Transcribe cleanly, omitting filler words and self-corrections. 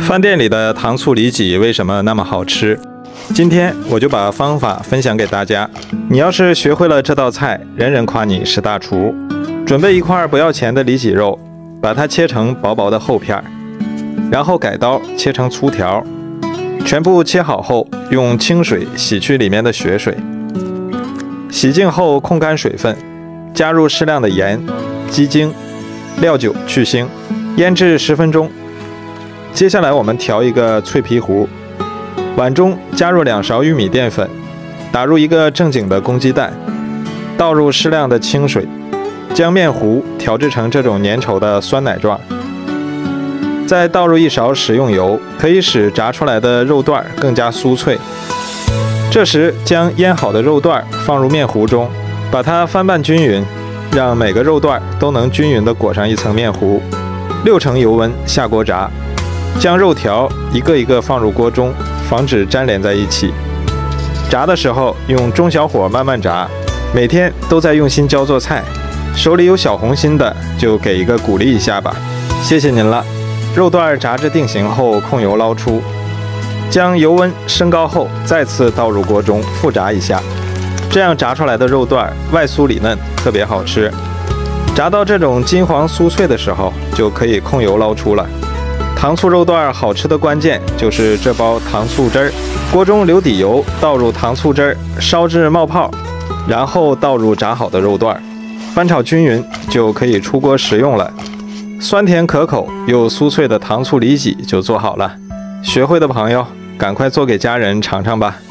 饭店里的糖醋里脊为什么那么好吃？今天我就把方法分享给大家。你要是学会了这道菜，人人夸你是大厨。准备一块不要钱的里脊肉，把它切成薄薄的厚片，然后改刀切成粗条。全部切好后，用清水洗去里面的血水。洗净后控干水分，加入适量的盐、鸡精、料酒去腥，腌制10分钟。接下来我们调一个脆皮糊，碗中加入2勺玉米淀粉，打入一个正经的公鸡蛋，倒入适量的清水，将面糊调制成这种粘稠的酸奶状。再倒入1勺食用油，可以使炸出来的肉段更加酥脆。这时将腌好的肉段放入面糊中，把它翻拌均匀，让每个肉段都能均匀地裹上一层面糊。6成油温下锅炸，将肉条一个一个放入锅中，防止粘连在一起。炸的时候用中小火慢慢炸。每天都在用心教做菜，手里有小红心的就给一个鼓励一下吧，谢谢您了。肉段炸至定型后控油捞出，将油温升高后再次倒入锅中复炸一下，这样炸出来的肉段外酥里嫩，特别好吃。炸到这种金黄酥脆的时候就可以控油捞出了。糖醋肉段好吃的关键就是这包糖醋汁儿。锅中留底油，倒入糖醋汁儿，烧至冒泡，然后倒入炸好的肉段，翻炒均匀就可以出锅食用了。酸甜可口又酥脆的糖醋里脊就做好了。学会的朋友赶快做给家人尝尝吧。